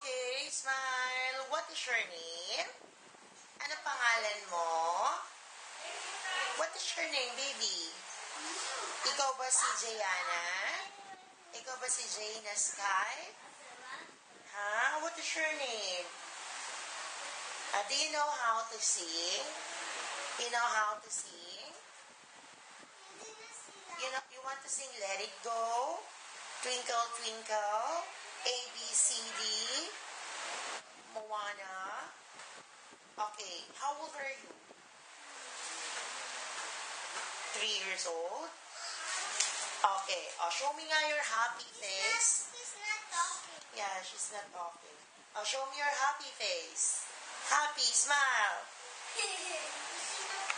Okay, smile. What is your name? Ano pangalan mo? What is your name, baby? Ikaw ba si Jayana? Ikaw ba si Jayna Sky? Ha? What is your name? Do you know how to sing? You know how to sing? You want to sing Let It Go? Twinkle, Twinkle? A, B, C, D? Moana? Okay, how old are you? 3 years old? Okay, show me nga your happy face. She's not talking. Yeah, she's not talking. Show me your happy face. Happy, smile. She's not